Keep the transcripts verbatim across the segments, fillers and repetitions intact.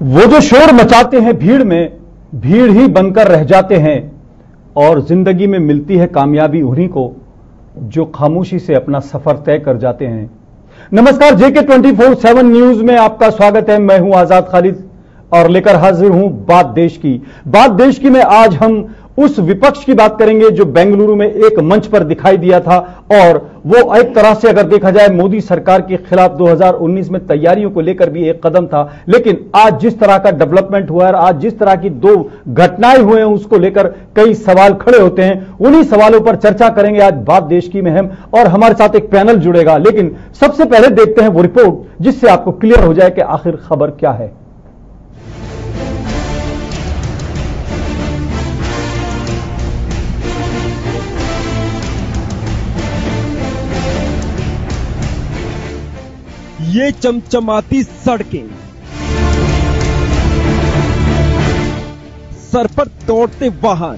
वो जो शोर मचाते हैं भीड़ में, भीड़ ही बनकर रह जाते हैं और जिंदगी में मिलती है कामयाबी उन्हीं को जो खामोशी से अपना सफर तय कर जाते हैं। नमस्कार, JK twenty four seven news में आपका स्वागत है। मैं हूं आजाद खालिद और लेकर हाजिर हूं बात देश की। बात देश की में आज हम उस विपक्ष की बात करेंगे जो बेंगलुरु में एक मंच पर दिखाई दिया था और वो एक तरह से अगर देखा जाए मोदी सरकार के खिलाफ दो हज़ार उन्नीस में तैयारियों को लेकर भी एक कदम था। लेकिन आज जिस तरह का डेवलपमेंट हुआ है, आज जिस तरह की दो घटनाएं हुए हैं, उसको लेकर कई सवाल खड़े होते हैं। उन्हीं सवालों पर चर्चा करेंगे आज बात देश की में हम, और हमारे साथ एक पैनल जुड़ेगा। लेकिन सबसे पहले देखते हैं वो रिपोर्ट जिससे आपको क्लियर हो जाए कि आखिर खबर क्या है। ये चमचमाती सड़कें, सर पर दौड़ते वाहन,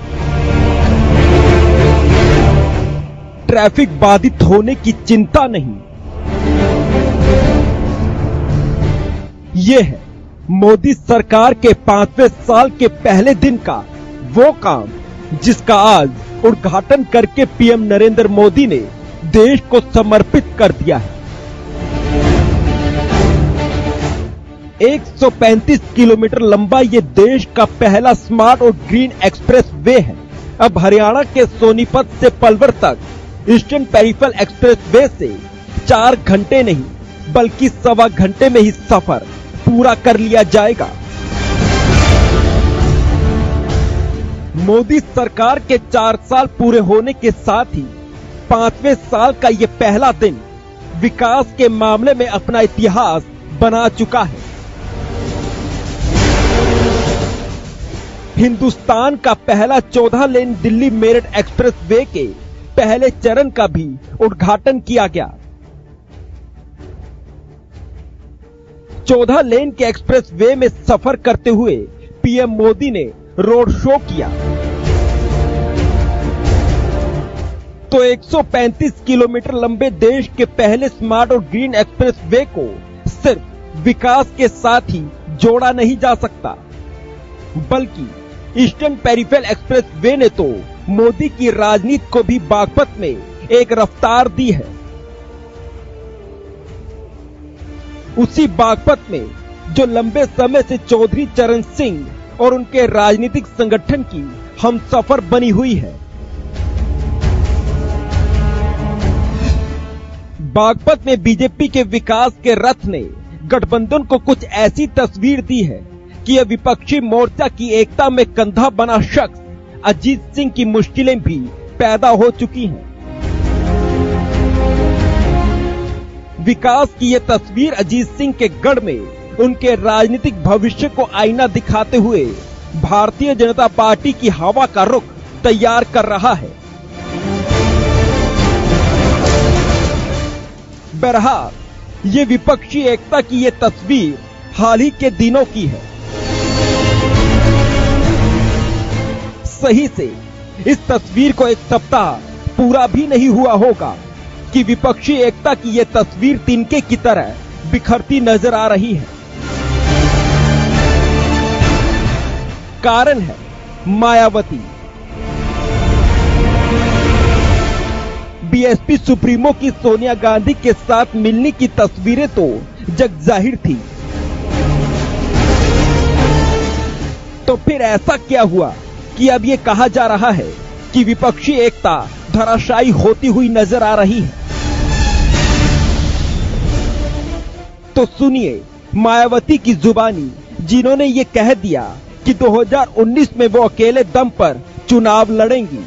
ट्रैफिक बाधित होने की चिंता नहीं। ये है मोदी सरकार के पांचवें साल के पहले दिन का वो काम जिसका आज उद्घाटन करके पीएम नरेंद्र मोदी ने देश को समर्पित कर दिया है। एक सौ पैंतीस किलोमीटर लंबा ये देश का पहला स्मार्ट और ग्रीन एक्सप्रेस वे है। अब हरियाणा के सोनीपत से पलवल तक ईस्टर्न पेरिफेरल एक्सप्रेस वे से चार घंटे नहीं बल्कि सवा घंटे में ही सफर पूरा कर लिया जाएगा। मोदी सरकार के चार साल पूरे होने के साथ ही पांचवें साल का ये पहला दिन विकास के मामले में अपना इतिहास बना चुका है। हिंदुस्तान का पहला चौदह lane Delhi Meerut expressway के पहले चरण का भी उद्घाटन किया गया। चौदह लेन के एक्सप्रेस वे में सफर करते हुए पीएम मोदी ने रोड शो किया तो एक सौ पैंतीस किलोमीटर लंबे देश के पहले स्मार्ट और ग्रीन एक्सप्रेस वे को सिर्फ विकास के साथ ही जोड़ा नहीं जा सकता, बल्कि ईस्टर्न पेरिफेरल एक्सप्रेस वे ने तो मोदी की राजनीति को भी बागपत में एक रफ्तार दी है। उसी बागपत में जो लंबे समय से चौधरी चरण सिंह और उनके राजनीतिक संगठन की हमसफर बनी हुई है। बागपत में बीजेपी के विकास के रथ ने गठबंधन को कुछ ऐसी तस्वीर दी है कि यह विपक्षी मोर्चा की एकता में कंधा बना शख्स अजीत सिंह की मुश्किलें भी पैदा हो चुकी हैं। विकास की यह तस्वीर अजीत सिंह के गढ़ में उनके राजनीतिक भविष्य को आईना दिखाते हुए भारतीय जनता पार्टी की हवा का रुख तैयार कर रहा है। बहरहाल ये विपक्षी एकता की ये तस्वीर हाल ही के दिनों की है। सही से इस तस्वीर को एक सप्ताह पूरा भी नहीं हुआ होगा कि विपक्षी एकता की ये तस्वीर तिनके की तरह बिखरती नजर आ रही है। कारण है मायावती। बीएसपी सुप्रीमो की सोनिया गांधी के साथ मिलने की तस्वीरें तो जग जाहिर थी, तो फिर ऐसा क्या हुआ कि अब ये कहा जा रहा है कि विपक्षी एकता धराशायी होती हुई नजर आ रही है। तो सुनिए मायावती की जुबानी, जिन्होंने ये कह दिया कि दो हज़ार उन्नीस में वो अकेले दम पर चुनाव लड़ेंगी।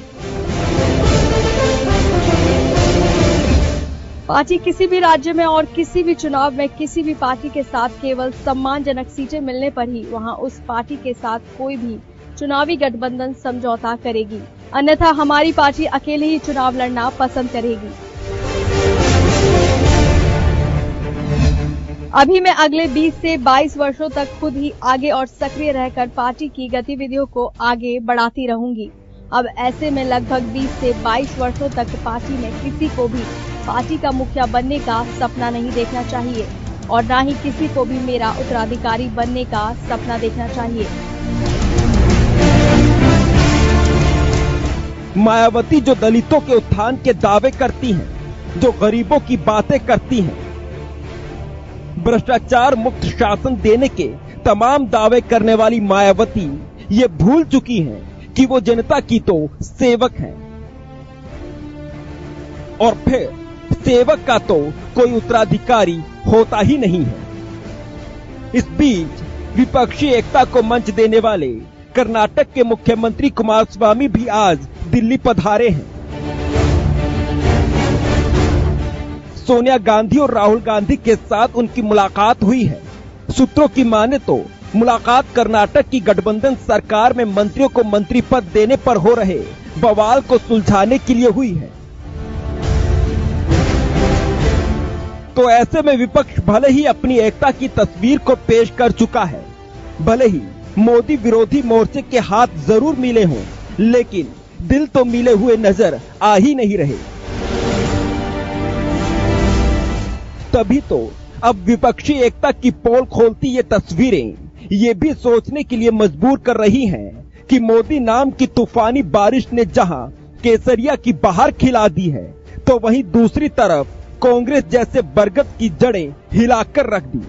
पार्टी किसी भी राज्य में और किसी भी चुनाव में किसी भी पार्टी के साथ केवल सम्मानजनक सीटें मिलने पर ही वहां उस पार्टी के साथ कोई भी चुनावी गठबंधन समझौता करेगी, अन्यथा हमारी पार्टी अकेले ही चुनाव लड़ना पसंद करेगी। अभी मैं अगले बीस से बाईस वर्षों तक खुद ही आगे और सक्रिय रहकर पार्टी की गतिविधियों को आगे बढ़ाती रहूंगी। अब ऐसे में लगभग बीस से बाईस वर्षों तक पार्टी में किसी को भी पार्टी का मुखिया बनने का सपना नहीं देखना चाहिए और न ही किसी को भी मेरा उत्तराधिकारी बनने का सपना देखना चाहिए। मायावती जो दलितों के उत्थान के दावे करती हैं, जो गरीबों की बातें करती हैं, भ्रष्टाचार मुक्त शासन देने के तमाम दावे करने वाली मायावती ये भूल चुकी हैं कि वो जनता की तो सेवक हैं, और फिर सेवक का तो कोई उत्तराधिकारी होता ही नहीं है। इस बीच विपक्षी एकता को मंच देने वाले कर्नाटक के मुख्यमंत्री कुमारस्वामी भी आज दिल्ली पधारे हैं। सोनिया गांधी और राहुल गांधी के साथ उनकी मुलाकात हुई है। सूत्रों की माने तो मुलाकात कर्नाटक की गठबंधन सरकार में मंत्रियों को मंत्री पद देने पर हो रहे बवाल को सुलझाने के लिए हुई है। तो ऐसे में विपक्ष भले ही अपनी एकता की तस्वीर को पेश कर चुका है, भले ही मोदी विरोधी मोर्चे के हाथ जरूर मिले हों, लेकिन दिल तो मिले हुए नजर आ ही नहीं रहे। तभी तो अब विपक्षी एकता की पोल खोलती ये तस्वीरें ये भी सोचने के लिए मजबूर कर रही हैं कि मोदी नाम की तूफानी बारिश ने जहां केसरिया की बहार खिला दी है, तो वहीं दूसरी तरफ कांग्रेस जैसे बरगद की जड़ें हिलाकर रख दी।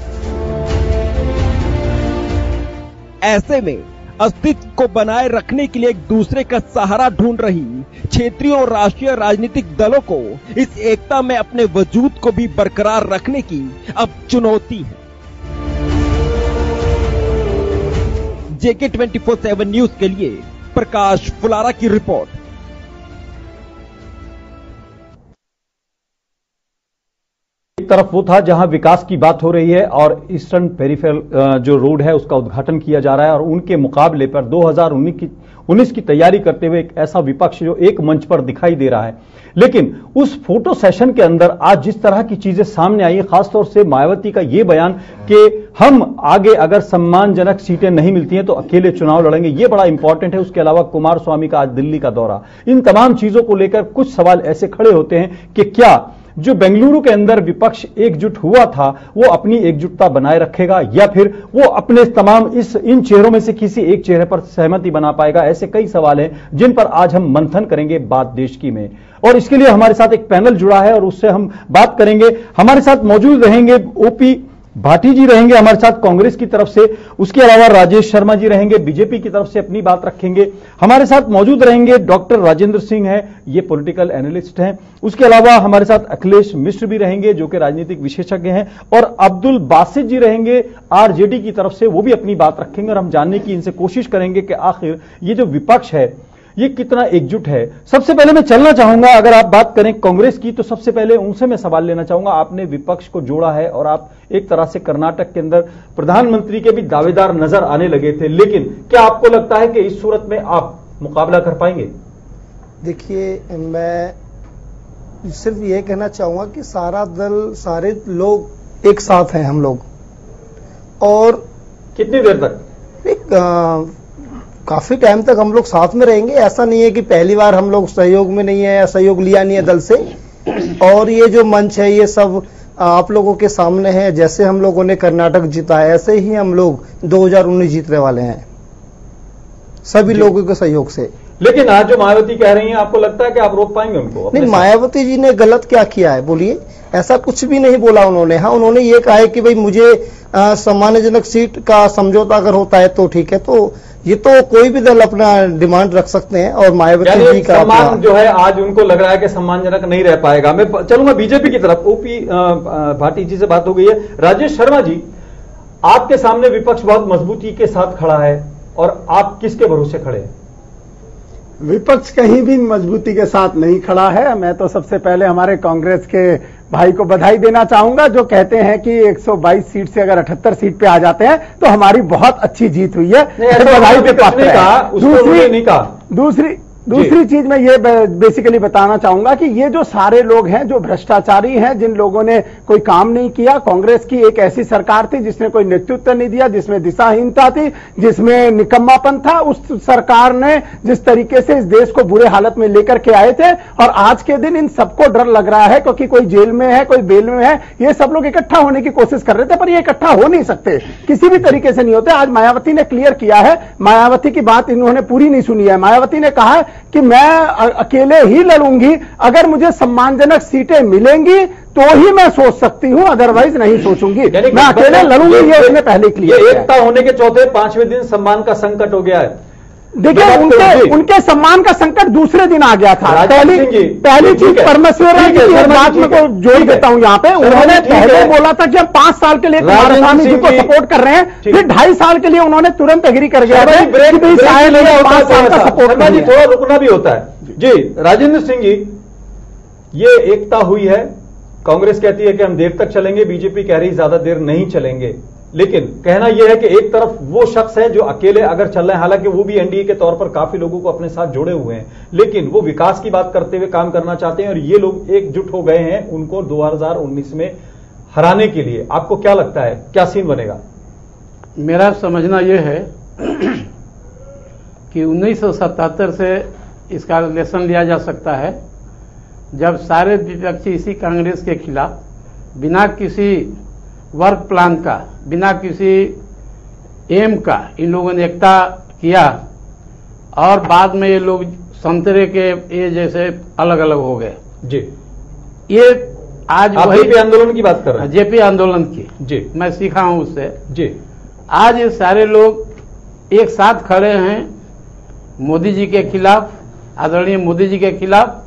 ऐसे में अस्तित्व को बनाए रखने के लिए एक दूसरे का सहारा ढूंढ रही क्षेत्रीय और राष्ट्रीय राजनीतिक दलों को इस एकता में अपने वजूद को भी बरकरार रखने की अब चुनौती है। JK twenty four seven news के लिए प्रकाश फुलारा की रिपोर्ट। एक तरफ वो था जहां विकास की बात हो रही है और ईस्टर्न पेरिफेरल जो रोड है उसका उद्घाटन किया जा रहा है, और उनके मुकाबले पर दो हज़ार उन्नीस की तैयारी करते हुए एक ऐसा विपक्ष जो एक मंच पर दिखाई दे रहा है। लेकिन उस फोटो सेशन के अंदर आज जिस तरह की चीजें सामने आई, खासतौर से मायावती का यह बयान कि हम आगे अगर सम्मानजनक सीटें नहीं मिलती हैं तो अकेले चुनाव लड़ेंगे, यह बड़ा इंपॉर्टेंट है। उसके अलावा कुमारस्वामी का आज दिल्ली का दौरा, इन तमाम चीजों को लेकर कुछ सवाल ऐसे खड़े होते हैं कि क्या जो बेंगलुरु के अंदर विपक्ष एकजुट हुआ था वो अपनी एकजुटता बनाए रखेगा, या फिर वो अपने तमाम इस इन चेहरों में से किसी एक चेहरे पर सहमति बना पाएगा। ऐसे कई सवाल हैं जिन पर आज हम मंथन करेंगे बात देश की में, और इसके लिए हमारे साथ एक पैनल जुड़ा है और उससे हम बात करेंगे। हमारे साथ मौजूद रहेंगे ओपी भाटी जी रहेंगे हमारे साथ कांग्रेस की तरफ से, उसके अलावा राजेश शर्मा जी रहेंगे बीजेपी की तरफ से अपनी बात रखेंगे। हमारे साथ मौजूद रहेंगे डॉक्टर राजेंद्र सिंह है, ये पॉलिटिकल एनालिस्ट हैं। उसके अलावा हमारे साथ अखिलेश मिश्र भी रहेंगे जो कि राजनीतिक विशेषज्ञ हैं, और अब्दुल बासित जी रहेंगे आरजेडी की तरफ से, वो भी अपनी बात रखेंगे और हम जानने की इनसे कोशिश करेंगे कि आखिर ये जो विपक्ष है ये कितना एकजुट है। सबसे पहले मैं चलना चाहूंगा, अगर आप बात करें कांग्रेस की, तो सबसे पहले उनसे मैं सवाल लेना चाहूंगा। आपने विपक्ष को जोड़ा है और आप एक तरह से कर्नाटक के अंदर प्रधानमंत्री के भी दावेदार नजर आने लगे थे, लेकिन क्या आपको लगता है कि इस सूरत में आप मुकाबला कर पाएंगे? देखिए, मैं सिर्फ ये कहना चाहूंगा कि सारा दल, सारे लोग एक साथ हैं हम लोग, और कितनी देर तक? एक आ, काफी टाइम तक हम लोग साथ में रहेंगे। ऐसा नहीं है कि पहली बार हम लोग सहयोग में नहीं है या सहयोग लिया नहीं है दल से। और ये जो मंच है ये सब आप लोगों के सामने है। जैसे हम लोगों ने कर्नाटक जीता है, ऐसे ही हम लोग दो हज़ार उन्नीस जीतने वाले हैं सभी लोगों के सहयोग से। लेकिन आज जो मायावती कह रही हैं, आपको लगता है कि आप रोक पाएंगे उनको? नहीं, मायावती जी ने गलत क्या किया है बोलिए? ऐसा कुछ भी नहीं बोला उन्होंने। हाँ, उन्होंने ये कहा है कि भाई मुझे सम्मानजनक सीट का समझौता अगर होता है तो ठीक है। तो ये तो कोई भी दल अपना डिमांड रख सकते हैं, और मायावती जी का सम्मान जो है आज उनको लग रहा है कि सम्मानजनक नहीं रह पाएगा। मैं चलूंगा बीजेपी की तरफ। ओपी भाटी जी से बात हो गई है। राजेश शर्मा जी, आपके सामने विपक्ष बहुत मजबूती के साथ खड़ा है और आप किसके भरोसे खड़े हैं? विपक्ष कहीं भी मजबूती के साथ नहीं खड़ा है। मैं तो सबसे पहले हमारे कांग्रेस के भाई को बधाई देना चाहूंगा जो कहते हैं कि एक सौ बाईस सीट से अगर अठहत्तर सीट पे आ जाते हैं तो हमारी बहुत अच्छी जीत हुई है। बधाई के पात्र है। दूसरी नहीं कहा दूसरी दूसरी चीज मैं ये बेसिकली बताना चाहूंगा कि ये जो सारे लोग हैं जो भ्रष्टाचारी हैं, जिन लोगों ने कोई काम नहीं किया, कांग्रेस की एक ऐसी सरकार थी जिसने कोई नेतृत्व नहीं दिया, जिसमें दिशाहीनता थी, जिसमें निकम्मापन था, उस सरकार ने जिस तरीके से इस देश को बुरे हालत में लेकर के आए थे, और आज के दिन इन सबको डर लग रहा है क्योंकि कोई जेल में है, कोई बेल में है, ये सब लोग इकट्ठा होने की कोशिश कर रहे थे, पर ये इकट्ठा हो नहीं सकते, किसी भी तरीके से नहीं होते। आज मायावती ने क्लियर किया है, मायावती की बात इन्होंने पूरी नहीं सुनी है। मायावती ने कहा है कि मैं अकेले ही लड़ूंगी, अगर मुझे सम्मानजनक सीटें मिलेंगी तो ही मैं सोच सकती हूं, अदरवाइज नहीं सोचूंगी, मैं अकेले लड़ूंगी, ये उसने पहले क्लियर। एकता होने के चौथे पांचवें दिन सम्मान का संकट हो गया है। देखिए उनके उनके सम्मान का संकट दूसरे दिन आ गया था। पहली पहली चीज परमेश्वर की बात में को जोड़ देता हूं यहाँ पे, उन्होंने पहले बोला था कि हम पांच साल के लिए कुमारस्वामी जी को सपोर्ट कर रहे हैं, फिर ढाई साल के लिए उन्होंने तुरंत एग्री कर गया था कि शायद पांच साल का सपोर्ट नहीं, थोड़ा रुकना भी होता है। जी राजेंद्र सिंह जी, ये एकता हुई है, कांग्रेस कहती है कि हम देर तक चलेंगे, बीजेपी कह रही ज्यादा देर नहीं चलेंगे, लेकिन कहना यह है कि एक तरफ वो शख्स है जो अकेले अगर चल रहे हैं, हालांकि वो भी एनडीए के तौर पर काफी लोगों को अपने साथ जोड़े हुए हैं, लेकिन वो विकास की बात करते हुए काम करना चाहते हैं और ये लोग एकजुट हो गए हैं उनको दो हज़ार उन्नीस में हराने के लिए। आपको क्या लगता है, क्या सीन बनेगा? मेरा समझना यह है कि उन्नीस सौ सतहत्तर से इसका लेसन लिया जा सकता है, जब सारे विपक्षी इसी कांग्रेस के खिलाफ बिना किसी वर्क प्लान का, बिना किसी एम का इन लोगों ने एकता किया और बाद में ये लोग संतरे के ये जैसे अलग अलग हो गए। जी ये आज आप जेपी आंदोलन की बात कर रहे हैं? जेपी आंदोलन की जी मैं सीखा हूं उससे। जी आज ये सारे लोग एक साथ खड़े हैं मोदी जी के खिलाफ, आदरणीय मोदी जी के खिलाफ,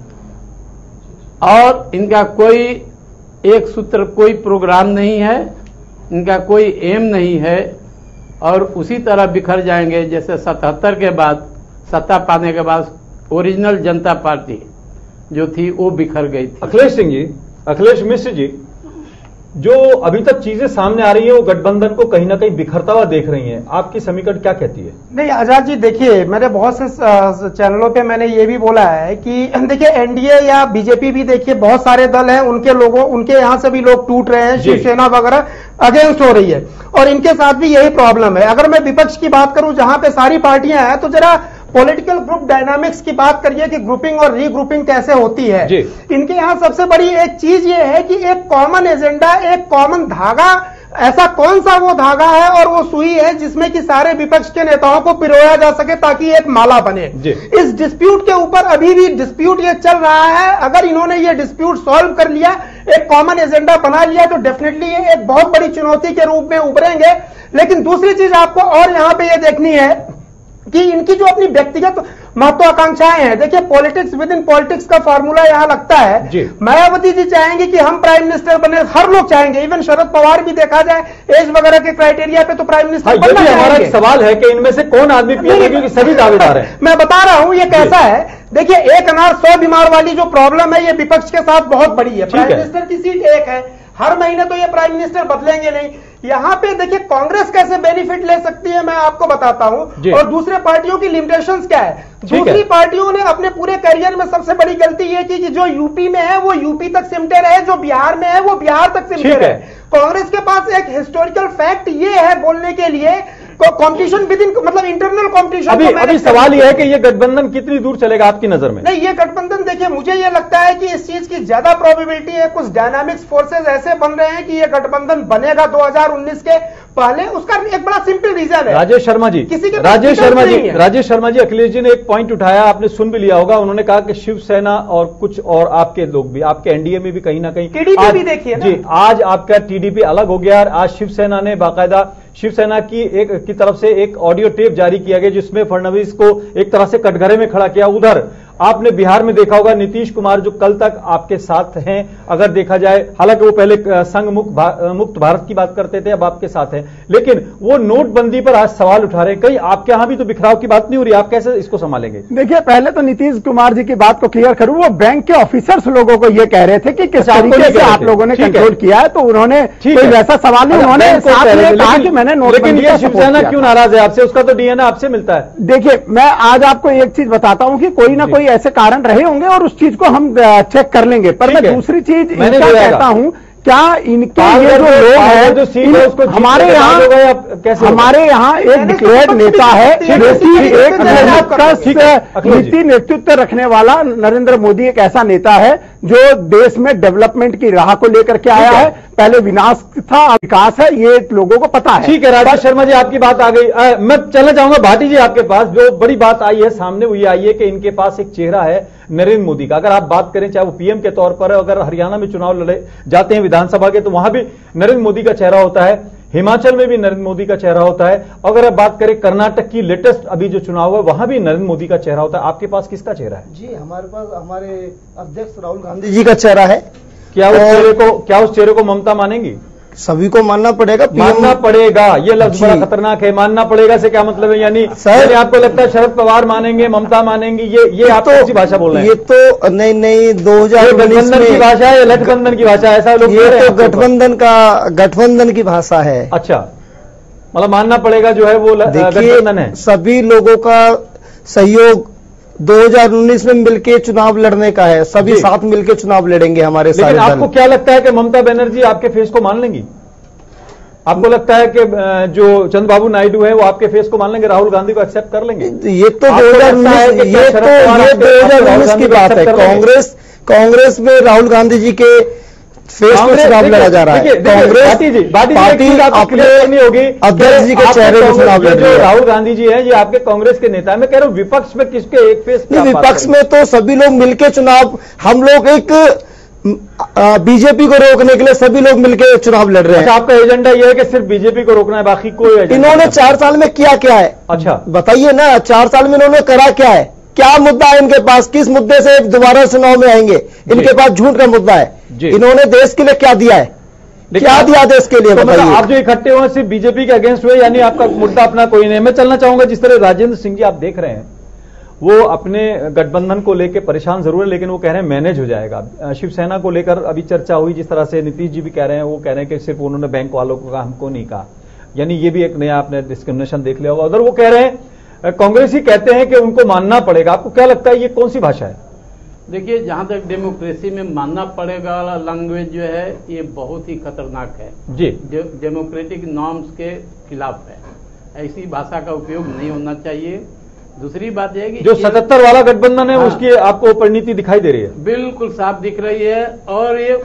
और इनका कोई एक सूत्र, कोई प्रोग्राम नहीं है, इनका कोई एम नहीं है, और उसी तरह बिखर जाएंगे जैसे सतहत्तर के बाद, सत्ता पाने के बाद ओरिजिनल जनता पार्टी जो थी वो बिखर गई थी। अखिलेश सिंह जी, अखिलेश मिश्र जी, जो अभी तक चीजें सामने आ रही हैं वो गठबंधन को कहीं ना कहीं बिखरता हुआ देख रही हैं, आपकी समीकरण क्या कहती है? नहीं आजाद जी, देखिए मैंने बहुत से चैनलों पे मैंने ये भी बोला है कि देखिए एनडीए या बीजेपी भी देखिए बहुत सारे दल हैं, उनके लोगों उनके यहाँ से भी लोग टूट रहे हैं, शिवसेना वगैरह अगेंस्ट हो रही है और इनके साथ भी यही प्रॉब्लम है। अगर मैं विपक्ष की बात करूं जहां पे सारी पार्टियां हैं, तो जरा पॉलिटिकल ग्रुप डायनामिक्स की बात करिए कि ग्रुपिंग और रीग्रुपिंग कैसे होती है। इनके यहाँ सबसे बड़ी एक चीज ये है कि एक कॉमन एजेंडा, एक कॉमन धागा, ऐसा कौन सा वो धागा है और वो सुई है जिसमें कि सारे विपक्ष के नेताओं को पिरोया जा सके ताकि एक माला बने। इस डिस्प्यूट के ऊपर अभी भी डिस्प्यूट ये चल रहा है। अगर इन्होंने ये डिस्प्यूट सॉल्व कर लिया, एक कॉमन एजेंडा बना लिया, तो डेफिनेटली ये एक बहुत बड़ी चुनौती के रूप में उभरेंगे। लेकिन दूसरी चीज आपको और यहां पर यह देखनी है कि इनकी जो अपनी व्यक्तिगत महत्वाकांक्षाएं हैं, देखिए पॉलिटिक्स विद इन पॉलिटिक्स का फार्मूला यहां लगता है। मायावती जी चाहेंगे कि हम प्राइम मिनिस्टर बने, हर लोग चाहेंगे, इवन शरद पवार भी देखा जाए एज वगैरह के क्राइटेरिया पे तो प्राइम मिनिस्टर बनना चाहेंगे। हमारा एक सवाल है कि इनमें से कौन आदमी पिएगा, क्योंकि सभी दावेदार हैं। मैं बता रहा हूं ये कैसा है। देखिए एक अनार सौ बीमार वाली जो प्रॉब्लम है ये विपक्ष के साथ बहुत बड़ी है। प्राइम मिनिस्टर की सीट एक है, हर महीने तो ये प्राइम मिनिस्टर बदलेंगे नहीं। यहां पे देखिए कांग्रेस कैसे बेनिफिट ले सकती है मैं आपको बताता हूं, और दूसरे पार्टियों की लिमिटेशंस क्या है। दूसरी पार्टियों ने अपने पूरे करियर में सबसे बड़ी गलती ये की कि जो यूपी में है वो यूपी तक सिमटे रहे, जो बिहार में है वो बिहार तक सिमटे रहे। कांग्रेस के पास एक हिस्टोरिकल फैक्ट ये है बोलने के लिए, कॉम्पिटिशन विद इन मतलब इंटरनल कॉम्पिटिशन। अभी अभी सवाल यह है कि ये गठबंधन कितनी दूर चलेगा आपकी नजर में? नहीं, ये गठबंधन देखिए मुझे ये लगता है कि इस चीज की ज्यादा प्रोबेबिलिटी है, कुछ डायनामिक्स फोर्सेस ऐसे बन रहे हैं कि ये गठबंधन बनेगा दो हज़ार उन्नीस के पहले। उसका एक बड़ा सिंपल रीजन है। राजेश शर्मा जी, किसी के राजेश शर्मा जी राजेश शर्मा जी अखिलेश जी ने एक पॉइंट उठाया, आपने सुन भी लिया होगा। उन्होंने कहा कि शिवसेना और कुछ और आपके लोग भी, आपके एनडीए में भी कहीं ना कहीं टीडीपी भी देखिए जी, आज आपका टीडीपी अलग हो गया। आज शिवसेना ने बाकायदा शिवसेना की एक की तरफ से एक ऑडियो टेप जारी किया गया जिसमें फडणवीस को एक तरह से कटघरे में खड़ा किया उधर, आपने बिहार में देखा होगा नीतीश कुमार जो कल तक आपके साथ हैं, अगर देखा जाए, हालांकि वो पहले संघ मुक्त भा, मुक्त भारत की बात करते थे, अब आपके साथ हैं, लेकिन वो नोटबंदी पर आज सवाल उठा रहे हैं। कहीं आपके यहां भी तो बिखराव की बात नहीं हो रही, आप कैसे इसको संभालेंगे? देखिए, पहले तो नीतीश कुमार जी की बात को क्लियर करूं, वो बैंक के ऑफिसर्स लोगों को ये कह रहे थे कि किस तरीके से आप लोगों ने कंट्रोल किया है, तो उन्होंने कोई वैसा सवाल नहीं, उन्होंने साथ में कहा कि मैंने नोटबंदी का सपोर्ट किया। क्यों नाराज है आपसे? उसका तो डीएनए आपसे मिलता है। देखिए, मैं आज आपको एक चीज बताता हूं कि कोई ना कोई ऐसे कारण रहे होंगे और उस चीज को हम चेक कर लेंगे, पर मैं दूसरी चीज इनका कहता हूं, क्या इनके ये जो लोग हैं जो सीट है उसको हमारे यहाँ कैसे हमारे यहाँ एक डिक्लेयर्ड नेता है, एक नीति नेतृत्व रखने वाला नरेंद्र मोदी एक ऐसा नेता है जो देश में डेवलपमेंट की राह को लेकर के आया है। पहले विनाश था, विकास है, ये लोगों को पता है। ठीक है राजेश शर्मा जी, आपकी बात आ गई। आ, मैं चलना चाहूंगा भाटी जी आपके पास। जो बड़ी बात आई है सामने वो ये आई है कि इनके पास एक चेहरा है नरेंद्र मोदी का। अगर आप बात करें चाहे वो पीएम के तौर पर है, अगर हरियाणा में चुनाव लड़े जाते हैं विधानसभा के तो वहां भी नरेंद्र मोदी का चेहरा होता है, हिमाचल में भी नरेंद्र मोदी का चेहरा होता है, अगर आप बात करें कर्नाटक की लेटेस्ट अभी जो चुनाव है वहां भी नरेंद्र मोदी का चेहरा होता है। आपके पास किसका चेहरा है? जी, हमारे पास हमारे अध्यक्ष राहुल गांधी जी का चेहरा है। क्या उस चेहरे को क्या उस चेहरे को ममता मानेंगी? सभी को मानना पड़ेगा, मानना पड़ेगा। ये लफ्ज बड़ा खतरनाक है, मानना पड़ेगा से क्या मतलब है? यानी सर आपको लगता है शरद पवार मानेंगे, ममता मानेंगी? ये ये आप कौन सी भाषा बोल रहे हैं? ये तो नहीं नहीं दो हजार गठबंधन की भाषा है, गठबंधन की भाषा है, ऐसा लोग ये तो गठबंधन का गठबंधन की भाषा है। अच्छा, मतलब मानना पड़ेगा जो है वो गठबंधन है। सभी लोगों का सहयोग दो हजार उन्नीस में मिलकर चुनाव लड़ने का है, सभी साथ मिलकर चुनाव लड़ेंगे हमारे साथ। लेकिन आपको क्या लगता है कि ममता बनर्जी आपके फेस को मान लेंगी? आपको लगता है कि जो चंद्रबाबू नायडू है वो आपके फेस को मान लेंगे, राहुल गांधी को एक्सेप्ट कर लेंगे? ये तो दो हजार उन्नीस ये तो ये दो हजार उन्नीस की बात है। कांग्रेस कांग्रेस में राहुल गांधी जी के फेस पे चुनाव लड़ा जा रहा है। कांग्रेस पार्टी अपने होगी अध्यक्ष जी के चेहरे पे चुनाव लड़ रही है। राहुल गांधी जी हैं, ये आपके कांग्रेस के नेता है। मैं कह रहा हूं विपक्ष में किसके एक फेस? विपक्ष में तो सभी लोग मिलकर चुनाव, हम लोग एक बीजेपी को रोकने के लिए सभी लोग मिलकर चुनाव लड़ रहे हैं। अच्छा, आपका एजेंडा यह है कि सिर्फ बीजेपी को रोकना है, बाकी कोई? इन्होंने चार साल में किया क्या है? अच्छा बताइए ना, चार साल में इन्होंने करा क्या है? क्या मुद्दा है इनके पास? किस मुद्दे से दोबारा चुनाव में आएंगे? इनके पास झूठ का मुद्दा है। इन्होंने देश के लिए क्या दिया है? क्या दिया देश के लिए? तो मतलब आप जो इकट्ठे हुए सिर्फ बीजेपी के अगेंस्ट हुए, यानी आपका मुद्दा अपना कोई नहीं। मैं चलना चाहूंगा जिस तरह राजेंद्र सिंह जी आप देख रहे हैं, वो अपने गठबंधन को लेकर परेशान जरूर है, लेकिन वो कह रहे हैं मैनेज हो जाएगा। शिवसेना को लेकर अभी चर्चा हुई, जिस तरह से नीतीश जी भी कह रहे हैं, वो कह रहे हैं कि सिर्फ उन्होंने बैंक वालों को कहा, हमको नहीं कहा। यानी ये भी एक नया आपने डिस्क्रिमिनेशन देख लिया होगा। उधर वो कह रहे हैं, कांग्रेस ही कहते हैं कि उनको मानना पड़ेगा। आपको क्या लगता है ये कौन सी भाषा है? देखिए, जहां तक डेमोक्रेसी में मानना पड़ेगा वाला लैंग्वेज जो है ये बहुत ही खतरनाक है जी, डेमोक्रेटिक नॉर्म्स के खिलाफ है। ऐसी भाषा का उपयोग नहीं होना चाहिए। दूसरी बात यह है कि जो सतहत्तर वाला गठबंधन है, हाँ, उसकी आपको परिणति दिखाई दे रही है? बिल्कुल साफ दिख रही है और ये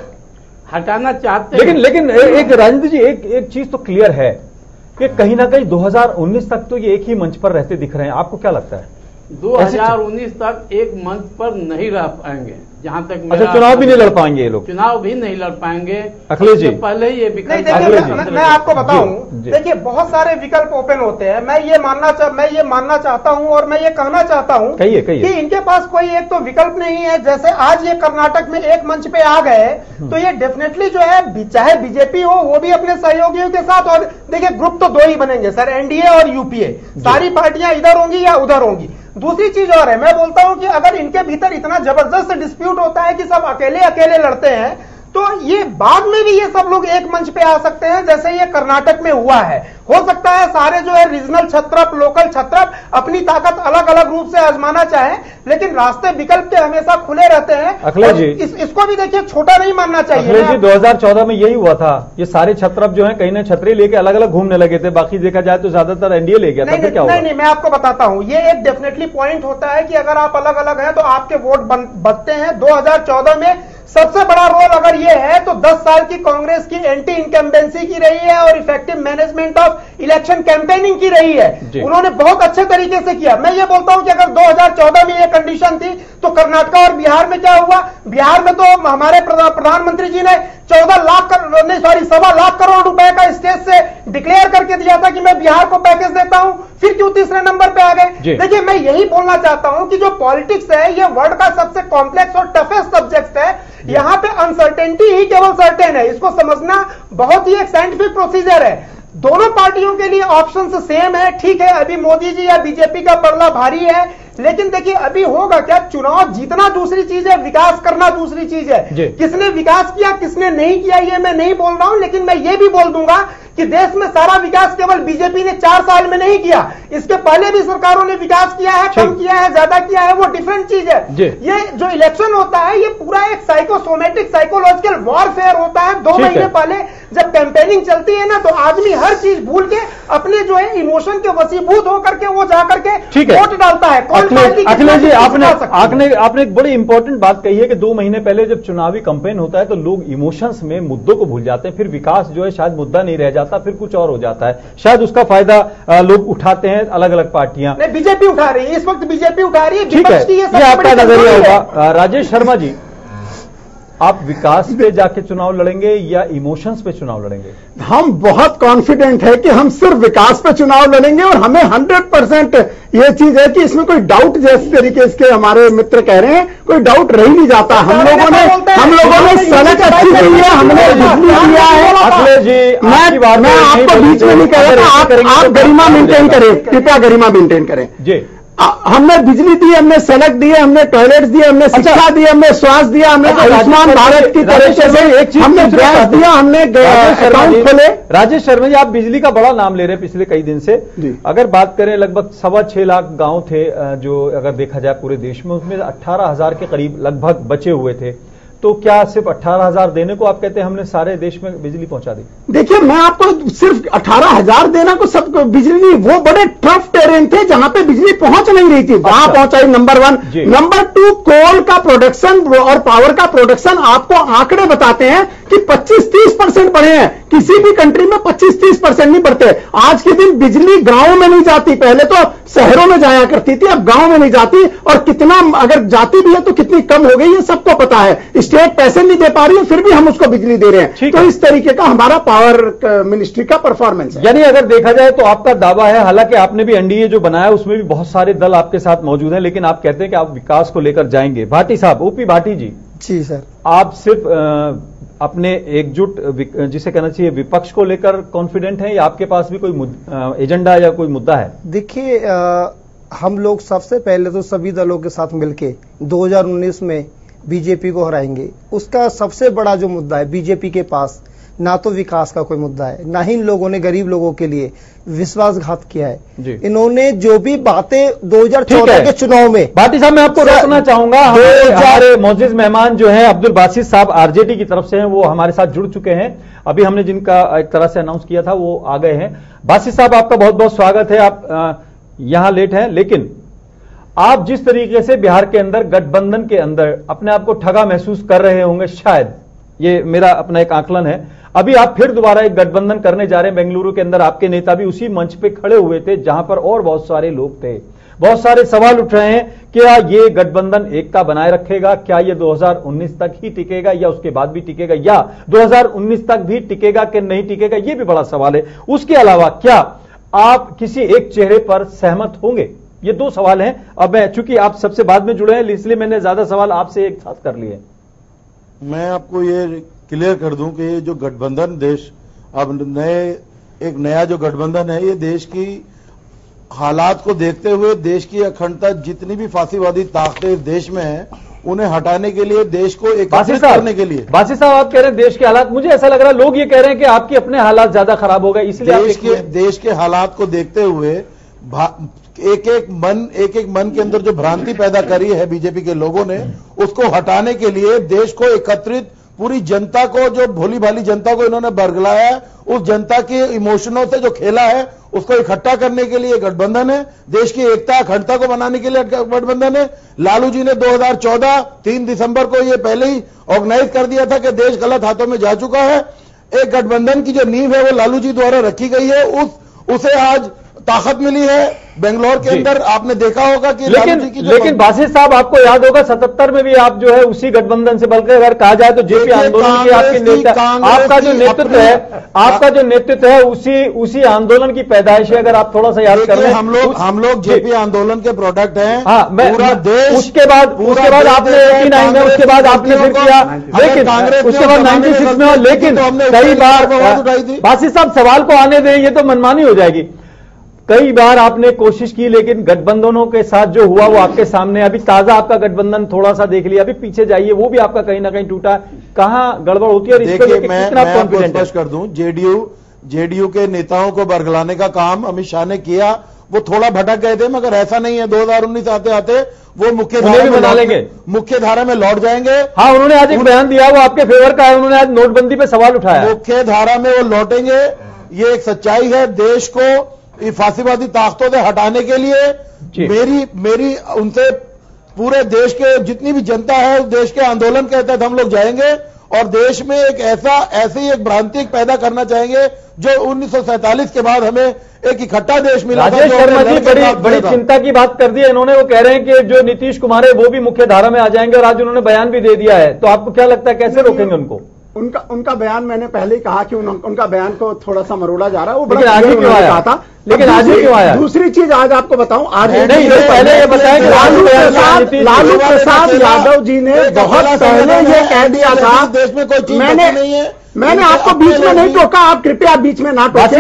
हटाना चाहते लेकिन लेकिन एक राजेंद्र जी एक एक चीज तो क्लियर है कि कहीं ना कहीं दो हजार उन्नीस तक तो ये एक ही मंच पर रहते दिख रहे हैं। आपको क्या लगता है? दो हजार उन्नीस तक एक मंच पर नहीं रह पाएंगे, जहां तक अच्छा, चुनाव भी नहीं लड़ पाएंगे ये लोग? चुनाव भी नहीं लड़ पाएंगे अखिलेश जी। पहले ही ये विकल्प, मैं, मैं आपको बताऊं, देखिए बहुत सारे विकल्प ओपन होते हैं। मैं ये मानना चाह मैं ये मानना चाहता हूं और मैं ये कहना चाहता हूं कहिए कहिए कि इनके पास कोई एक तो विकल्प नहीं है। जैसे आज ये कर्नाटक में एक मंच पे आ गए तो ये डेफिनेटली जो है, चाहे बीजेपी हो वो भी अपने सहयोगियों के साथ, और देखिए ग्रुप तो दो ही बनेंगे सर, एनडीए और यूपीए। सारी पार्टियां इधर होंगी या उधर होंगी। दूसरी चीज और है, मैं बोलता हूं कि अगर इनके भीतर इतना जबरदस्त डिस्प्यूट होता है कि सब अकेले अकेले लड़ते हैं, तो ये बाद में भी ये सब लोग एक मंच पे आ सकते हैं, जैसे ये कर्नाटक में हुआ है। हो सकता है सारे जो है रीजनल छत्रप, लोकल छत्रप अपनी ताकत अलग अलग रूप से आजमाना चाहे, लेकिन रास्ते विकल्प के हमेशा खुले रहते हैं। अखिलेश जी, इस, इसको भी देखिए छोटा नहीं मानना चाहिए। अखिलेश जी, दो हजार चौदह में यही हुआ था। ये सारे छत्रप जो है कहीं ना छतरी लेके अलग अलग घूमने लगे थे, बाकी देखा जाए तो ज्यादातर एनडीए ले गया था। नहीं, क्या नहीं, नहीं, मैं आपको बताता हूं, ये एक डेफिनेटली पॉइंट होता है कि अगर आप अलग अलग हैं तो आपके वोट बचते हैं। दो हजार चौदह में सबसे बड़ा रोल अगर ये है तो दस साल की कांग्रेस की एंटी इनकम्बेंसी की रही है और effective management of election campaigning की रही है, उन्होंने बहुत अच्छे तरीके से किया। मैं ये बोलता हूं कि अगर दो हज़ार चौदह में ये कंडीशन थी तो कर्नाटक और बिहार में क्या हुआ? बिहार में तो हमारे प्रधानमंत्री जी ने चौदह लाख करोड़ नहीं सॉरी सवा लाख करोड़ रुपए का स्टेज से डिक्लेयर करके दिया था कि मैं बिहार को पैकेज देता हूं, फिर क्यों तीसरे नंबर पे आ गए? देखिए, मैं यही बोलना चाहता हूं कि जो पॉलिटिक्स है ये वर्ल्ड का सबसे कॉम्प्लेक्स और टफेस्ट सब्जेक्ट है। यहां पे अनसर्टेनिटी ही केवल सर्टेन है, इसको समझना बहुत ही एक साइंटिफिक प्रोसीजर है। दोनों पार्टियों के लिए ऑप्शन सेम है, ठीक है। अभी मोदी जी या बीजेपी का पलड़ा भारी है, लेकिन देखिए अभी होगा क्या? चुनाव जीतना दूसरी चीज है, विकास करना दूसरी चीज है। किसने विकास किया किसने नहीं किया ये मैं नहीं बोल रहा हूं, लेकिन मैं ये भी बोल दूंगा कि देश में सारा विकास केवल बीजेपी ने चार साल में नहीं किया, इसके पहले भी सरकारों ने विकास किया है, कम किया है, ज्यादा किया है, वो डिफरेंट चीज है। ये जो इलेक्शन होता है ये पूरा एक साइकोसोमेटिक साइकोलॉजिकल वॉरफेयर होता है। दो महीने पहले जब कैंपेनिंग चलती है ना तो आदमी हर चीज भूल के अपने जो है इमोशन के वसीभूत होकर के वो जाकर के वोट डालता है। अखिलेश जी, आपने आपने आपने एक बड़ी इंपॉर्टेंट बात कही है कि दो महीने पहले जब चुनावी कैंपेन होता है तो लोग इमोशंस में मुद्दों को भूल जाते हैं, फिर विकास जो है शायद मुद्दा नहीं रह जाता, फिर कुछ और हो जाता है। शायद उसका फायदा लोग उठाते हैं, अलग अलग पार्टियां। नहीं, बीजेपी उठा रही है इस वक्त, बीजेपी उठा रही है। ठीक है, ये आपका नजरिया होगा। राजेश शर्मा जी, आप विकास पे जाके चुनाव लड़ेंगे या इमोशंस पे चुनाव लड़ेंगे? हम बहुत कॉन्फिडेंट है कि हम सिर्फ विकास पे चुनाव लड़ेंगे और हमें हंड्रेड परसेंट ये चीज है कि इसमें कोई डाउट जैसे तरीके इसके हमारे मित्र कह रहे हैं, कोई डाउट रह नहीं जाता। हम लोगों ने हम लोगों ने सड़क अच्छी दी है, हमने बिजली दिया है। अखिलेश जी, मैं मैं आपको बीच में नहीं कह रहा, आप गरिमा मेंटेन करें, कृपया गरिमा मेंटेन करें जी। हमने बिजली दी, हमने सड़क दी, हमने टॉयलेट्स दिए, हमने शिक्षा दी, हमने स्वास्थ्य दिया, हमने आयुष्मान भारत की तरह से एक चीज हमने गैस दिया, हमने अकाउंट खोले। राजेश शर्मा जी, आप बिजली का बड़ा नाम ले रहे हैं पिछले कई दिन से। अगर बात करें, लगभग सवा छह लाख गांव थे जो अगर देखा जाए पूरे देश में, उसमें अट्ठारह हजार के करीब लगभग बचे हुए थे, तो क्या सिर्फ अठारह हजार देने को आप कहते हैं हमने सारे देश में बिजली पहुंचा दी? देखिए, मैं आपको सिर्फ अठारह हजार देना को सब बिजली नहीं, वो बड़े टफ टेरेन थे जहां पे बिजली पहुंच नहीं रही थी, वहां अच्छा। पहुंचाई, number one. Number two, coal का प्रोडक्शन और पावर का प्रोडक्शन आपको आंकड़े बताते हैं कि पच्चीस तीस परसेंट बढ़े हैं। किसी भी कंट्री में पच्चीस तीस परसेंट नहीं बढ़ते। आज के दिन बिजली गांव में नहीं जाती, पहले तो शहरों में जाया करती थी, अब गांव में नहीं जाती, और कितना अगर जाती भी है तो कितनी कम हो गई ये सबको पता है। स्टेट पैसे नहीं दे पा रही है फिर भी हम उसको बिजली दे रहे हैं। तो इस तरीके का हमारा पावर मिनिस्ट्री का परफॉर्मेंस है। यानी अगर देखा जाए तो आपका दावा है, हालांकि आपने भी एनडीए जो बनाया उसमें भी बहुत सारे दल आपके साथ मौजूद हैं, लेकिन आप कहते हैं कि आप विकास को लेकर जाएंगे। भाटी साहब, ओपी भाटी जी। जी सर, आप सिर्फ आ, अपने एकजुट जिसे कहना चाहिए विपक्ष को लेकर कॉन्फिडेंट हैं या आपके पास भी कोई एजेंडा या कोई मुद्दा है? देखिए, हम लोग सबसे पहले तो सभी दलों के साथ मिलके दो हज़ार उन्नीस में बीजेपी को हराएंगे। उसका सबसे बड़ा जो मुद्दा है, बीजेपी के पास ना तो विकास का कोई मुद्दा है, ना ही इन लोगों ने गरीब लोगों के लिए विश्वासघात किया है। इन्होंने जो भी बातें दो हज़ार चौदह के चुनाव में, भाटी साहब मैं आपको रोकना चाहूंगा, हमारे मौजूद मेहमान जो हैं अब्दुल बासित साहब आरजेडी की तरफ से हैं, वो हमारे साथ जुड़ चुके हैं। अभी हमने जिनका एक तरह से अनाउंस किया था वो आ गए हैं। बासित साहब, आपका बहुत बहुत स्वागत है। आप यहां लेट हैं, लेकिन आप जिस तरीके से बिहार के अंदर गठबंधन के अंदर अपने आप को ठगा महसूस कर रहे होंगे, शायद ये मेरा अपना एक आकलन है, अभी आप फिर दोबारा एक गठबंधन करने जा रहे हैं। बेंगलुरु के अंदर आपके नेता भी उसी मंच पे खड़े हुए थे जहां पर और बहुत सारे लोग थे। बहुत सारे सवाल उठ रहे हैं, क्या ये गठबंधन एकता बनाए रखेगा? क्या ये दो हज़ार उन्नीस तक ही टिकेगा या उसके बाद भी टिकेगा, या दो हज़ार उन्नीस तक भी टिकेगा कि नहीं टिकेगा? ये भी बड़ा सवाल है। उसके अलावा क्या आप किसी एक चेहरे पर सहमत होंगे? ये दो सवाल हैं। अब मैं चूंकि आप सबसे बाद में जुड़े हैं इसलिए मैंने ज्यादा सवाल आपसे एक साथ कर लिए। मैं आपको ये क्लियर कर दूं कि ये जो गठबंधन देश अब नए एक नया जो गठबंधन है, ये देश की हालात को देखते हुए, देश की अखंडता, जितनी भी फांसीवादी ताकतें देश में है उन्हें हटाने के लिए, देश को एकत्रित करने के लिए। बासित साहब, आप कह रहे हैं देश के हालात, मुझे ऐसा लग रहा है लोग ये कह रहे हैं कि आपके अपने हालात ज्यादा खराब हो गए, इसलिए देश के देश के हालात को देखते हुए एक एक मन एक एक मन के अंदर जो भ्रांति पैदा करी है बीजेपी के लोगों ने, उसको हटाने के लिए देश को एकत्रित, पूरी जनता को, जो भोली भाली जनता को इन्होंने बरगलाया, उस जनता के इमोशनों से जो खेला है उसको इकट्ठा करने के लिए गठबंधन है। देश की एकता अखंडता को बनाने के लिए गठबंधन है। लालू जी ने दो हज़ार चौदह तीन दिसंबर को ये पहले ही ऑर्गेनाइज कर दिया था कि देश गलत हाथों में जा चुका है। एक गठबंधन की जो नींव है वो लालू जी द्वारा रखी गई है। उस उसे आज ताकत मिली है। बेंगलोर के अंदर आपने देखा होगा कि लेकिन लालू जी की जो लेकिन बासित साहब, आपको याद होगा सतहत्तर में भी आप जो है उसी गठबंधन से, बल्कि अगर कहा जाए तो जेपी आंदोलन की आपकी नेता, आपका जो नेतृत्व है आपका जो नेतृत्व है उसी उसी आंदोलन की पैदाइश है। अगर आप थोड़ा सा याद कर लें, हम लोग हम लोग जेपी आंदोलन के प्रोडक्ट हैं। हाँ, पूरा देश, उसके बाद उसके बाद आपने एटी नाइन में, उसके बाद आपने फिर किया, लेकिन उसके बाद नाइन्टी सिक्स में, लेकिन कई बार बासित साहब सवाल को आने दें, ये तो मनमानी हो जाएगी। कई बार आपने कोशिश की, लेकिन गठबंधनों के साथ जो हुआ वो आपके सामने। अभी ताजा आपका गठबंधन थोड़ा सा देख लिया, अभी पीछे जाइए, वो भी आपका कहीं ना कहीं टूटा। कहां गड़बड़ होती है और इसको लेकर कितना कॉन्फिडेंट है? स्पष्ट कर दूं, जेडीयू जेडीयू के नेताओं को बरगलाने का काम अमित शाह ने किया। वो थोड़ा भटक गए थे, मगर ऐसा नहीं है। दो हज़ार उन्नीस आते आते वो मुख्य धारा में बना लेंगे, मुख्य धारा में लौट जाएंगे। हाँ, उन्होंने आज एक बयान दिया, वो आपके फेवर का है। उन्होंने आज नोटबंदी पे सवाल उठाया। मुख्य धारा में वो लौटेंगे, ये एक सच्चाई है। देश को फांसीवादी ताकतों से हटाने के लिए मेरी मेरी उनसे पूरे देश के जितनी भी जनता है उस देश के आंदोलन के तहत हम लोग जाएंगे और देश में एक ऐसा ऐसी एक भ्रांति पैदा करना चाहेंगे जो उन्नीस सौ सैंतालीस के बाद हमें एक इकट्ठा देश मिला। राजेश शर्मा जी बड़ी बड़ी चिंता की बात कर दी है इन्होंने। वो कह रहे हैं कि जो नीतीश कुमार है वो भी मुख्य धारा में आ जाएंगे और आज उन्होंने बयान भी दे दिया है। तो आपको क्या लगता है कैसे रोकेंगे उनको? उनका उनका बयान मैंने पहले ही कहा कि उन, उनका बयान को थोड़ा सा मरोड़ा जा रहा है। वो लेकिन आज ही क्यों आया था? लेकिन आज ही क्यों आया? दूसरी चीज आज आपको बताऊं, आज नहीं, तो पहले ये बताएं कि लालू प्रसाद लालू प्रसाद यादव जी ने बहुत पहले ये कह दिया था, देश में कोई चीज मैंने नहीं है। मैंने आपको बीच में नहीं टोका, आप कृपया बीच में ना टोकें।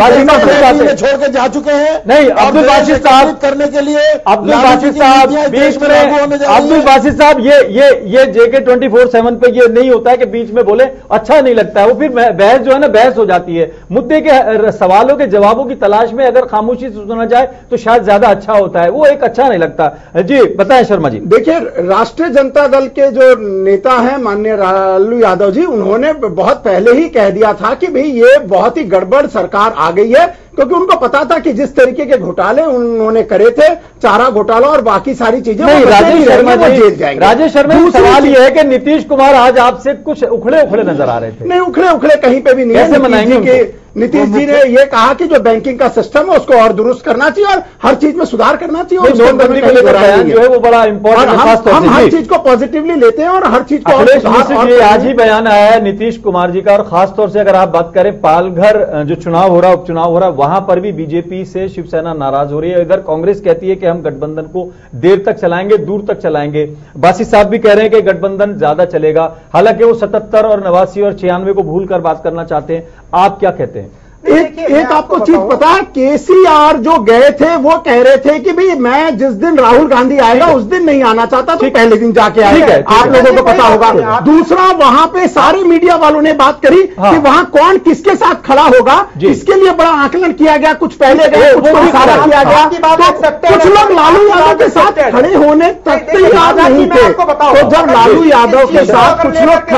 छोड़ के जा चुके हैं। नहीं, अब्दुल बासित साहब करने के लिए अब्दुल बासित साहब बीच में अब्दुल बासित साहब ये ये ये जेके ट्वेंटी फोर सेवन पे ये नहीं होता है कि बीच में बोले, अच्छा नहीं लगता है। वो फिर बहस जो है ना बहस हो जाती है। मुद्दे के सवालों के जवाबों की तलाश में अगर खामोशी से सुना जाए तो शायद ज्यादा अच्छा होता है। वो एक अच्छा नहीं लगता। जी बताएं शर्मा जी। देखिए, राष्ट्रीय जनता दल के जो नेता हैं माननीय लालू यादव जी, उन्होंने बहुत पहले ही कह दिया था कि भाई ये बहुत ही गड़बड़ सरकार आ गई है, क्योंकि उनको पता था कि जिस तरीके के घोटाले उन्होंने करे थे, चारा घोटाला और बाकी सारी चीजें, राजेश शर्मा जी राजेश शर्मा सवाल ये है कि नीतीश कुमार आज आपसे कुछ उखड़े उखड़े नजर आ रहे थे। नहीं, उखड़े उखड़े कहीं पे भी नहीं है। मनाएंगे नीतीश जी ने यह कहा कि जो बैंकिंग का सिस्टम है उसको और दुरुस्त करना चाहिए और हर चीज में सुधार करना चाहिए। और नोटबंदी को लेकर बयान जो है वो बड़ा इंपॉर्टेंट है। हम हर चीज को पॉजिटिवली लेते हैं और हर चीज को आज ही बयान आया है नीतीश कुमार जी का। और खासतौर से अगर आप बात करें पालघर जो चुनाव हो रहा है, उपचुनाव हो रहा है, वहां पर भी बीजेपी से शिवसेना नाराज हो रही है। इधर कांग्रेस कहती है कि हम गठबंधन को देर तक चलाएंगे, दूर तक चलाएंगे। बासित साहब भी कह रहे हैं कि गठबंधन ज्यादा चलेगा, हालांकि वो सतहत्तर और नवासी और छियानवे को भूलकर बात करना चाहते हैं। आप क्या कहते हैं? एक एक आपको चीज पता है, केसीआर जो गए थे वो कह रहे थे कि भाई मैं जिस दिन राहुल गांधी आएगा उस दिन नहीं आना चाहता, तो पहले दिन जाके आएगा। आप लोगों को पता होगा। दूसरा, वहां पे सारे मीडिया वालों ने बात करी कि वहां कौन किसके साथ खड़ा होगा, इसके लिए बड़ा आकलन किया गया। कुछ पहले गए, कुछ सारा किया गया। कुछ लोग लालू यादव के साथ खड़े होने तक तैयार नहीं थे। तो जब लालू यादव के साथ कुछ लोग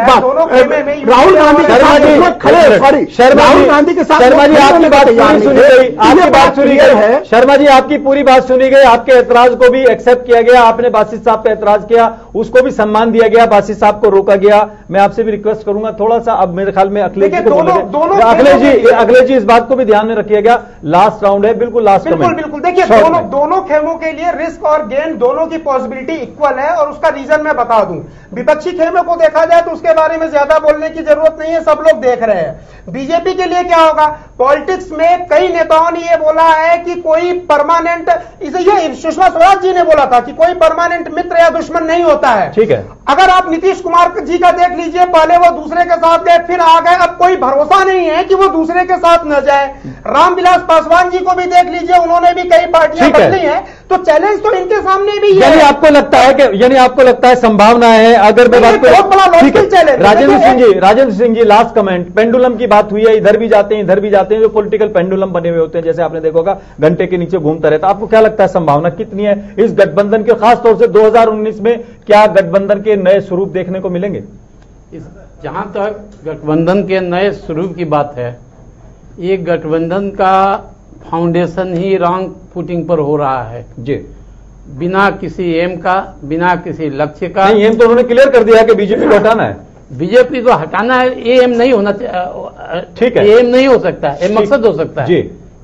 राहुल गांधी के साथ खड़े, सॉरी राहुल गांधी शर्मा जी आपकी बात पूरी सुनी गई, आपकी बात सुनी गई है। शर्मा जी आपकी पूरी बात सुनी गई, आपके ऐतराज को भी एक्सेप्ट किया गया। आपने बासित साहब पे ऐतराज किया, उसको भी सम्मान दिया गया, बासित साहब को रोका गया। मैं आपसे भी रिक्वेस्ट करूंगा थोड़ा सा, अब मेरे ख्याल में अखिलेश जी को बोलेंगे। अखिलेश जी अखिलेश जी इस बात को भी ध्यान में रखिएगा गया। लास्ट राउंड है, बिल्कुल लास्ट बिल्कुल बिल्कुल देखिए, दोनों दोनों खेमों के लिए रिस्क और गेन दोनों की पॉसिबिलिटी इक्वल है। और उसका रीजन मैं बता दूं, विपक्षी खेमे को देखा जाए तो उसके बारे में ज्यादा बोलने की जरूरत नहीं है, सब लोग देख रहे हैं। बीजेपी के लिए क्या होगा? पॉलिटिक्स में कई नेताओं ने यह बोला है कि कोई परमानेंट, इसे ये सुषमा स्वराज जी ने बोला था कि कोई परमानेंट मित्र या दुश्मन नहीं होता है। ठीक है। अगर आप नीतीश कुमार जी का देख लीजिए, पहले वो दूसरे के साथ गए फिर आ गए, अब कोई भरोसा नहीं है कि वो दूसरे के साथ न जाए। रामविलास पासवान जी को भी देख लीजिए, उन्होंने भी कई पार्टियां बदली हैं। तो चैलेंज तो इनके सामने भी है। यानी आपको लगता है कि यानी आपको लगता है संभावना है, अगर मैं बात करूं, Rajendra Singh ji Rajendra Singh ji last comment, pendulum की बात हुई है, इधर भी जाते हैं इधर भी जाते हैं, जो पॉलिटिकल पेंडुलम बने हुए होते हैं, जैसे आपने देखा होगा घंटे के नीचे घूमता रहता। आपको क्या लगता है संभावना कितनी है इस गठबंधन के, खासतौर से दो हज़ार उन्नीस में क्या गठबंधन के नए स्वरूप देखने को मिलेंगे? जहां तक गठबंधन के नए स्वरूप की बात है, ये गठबंधन का फाउंडेशन ही रॉन्ग फुटिंग पर हो रहा है जी, बिना किसी एम का, बिना किसी लक्ष्य का। नहीं, एम तो उन्होंने क्लियर कर दिया कि बीजेपी को हटाना है। बीजेपी को हटाना है, ये एम नहीं होना चाहिए। ठीक है, एम नहीं हो सकता है, मकसद हो सकता है जी।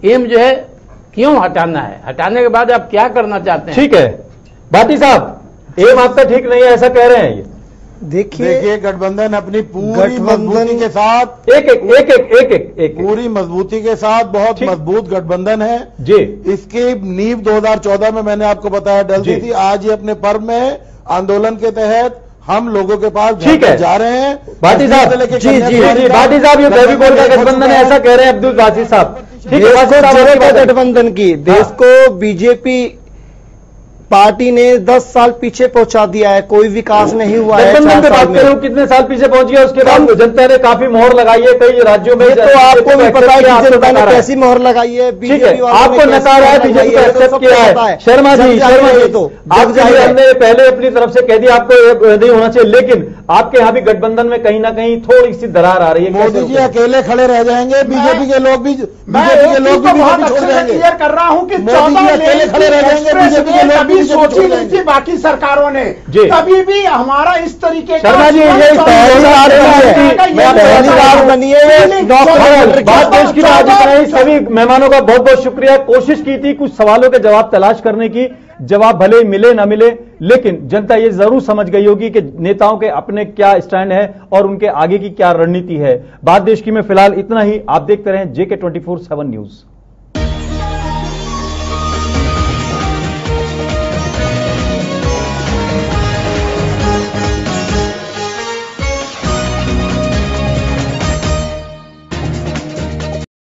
एम जो है क्यों हटाना है, हटाने के बाद आप क्या करना चाहते हैं? ठीक है भाटी साहब, एम आपका ठीक नहीं है ऐसा कह रहे हैं ये। देखिए देखिए गठबंधन अपनी पूरी मजबूती के साथ एक एक एक एक एक एक, एक पूरी मजबूती के साथ बहुत मजबूत गठबंधन है जी। इसकी नींव दो हज़ार चौदह में मैंने आपको बताया डल दी थी। आज ये अपने पर्व में आंदोलन के तहत हम लोगों के पास ठीक है जा रहे हैं। भाटी साहब जी जी जी भाटी साहब, ये फेविकोल का गठबंधन है ऐसा कह रहे हैं अब्दुल बासित साहब। ठीक है, गठबंधन की देश को बीजेपी पार्टी ने दस साल पीछे पहुंचा दिया है, कोई विकास नहीं हुआ है। गठबंधन पे बात करूं, कितने साल पीछे पहुंच गया, उसके बाद जनता ने काफी मोहर लगाई है कई राज्यों में। तो आपको भी पता है कि जनता ने कैसी मोहर लगाई है। ठीक है, आपको नकारा है, बीजेपी को एक्सेप्ट किया है। शर्मा जी, शर्मा जी तो आपके हमने पहले अपनी तरफ से कह दिया आपको नहीं होना चाहिए, लेकिन आपके यहाँ भी गठबंधन में कहीं ना कहीं थोड़ी सी दरार आ रही है। मोदी जी अकेले खड़े रह जाएंगे, बीजेपी के लोग भी बीजेपी के लोग भी बीजेपी छोड़ जाएंगे। क्लियर कर रहा हूं कि मोदी जी अकेले खड़े रह जाएंगे, बीजेपी के लोग भी सोची नहीं थी बाकी सरकारों ने कभी भी हमारा इस तरीके का। शर्मा जी ये पहली बार बनी है, बात देश की राजनीति। सभी मेहमानों का बहुत बहुत शुक्रिया। कोशिश की थी कुछ सवालों के जवाब तलाश करने की, जवाब भले मिले ना मिले, लेकिन जनता ये जरूर समझ गई होगी कि नेताओं के अपने क्या स्टैंड है और उनके आगे की क्या रणनीति है। बात देश की में फिलहाल इतना ही। आप देखते रहें JK twenty four seven news.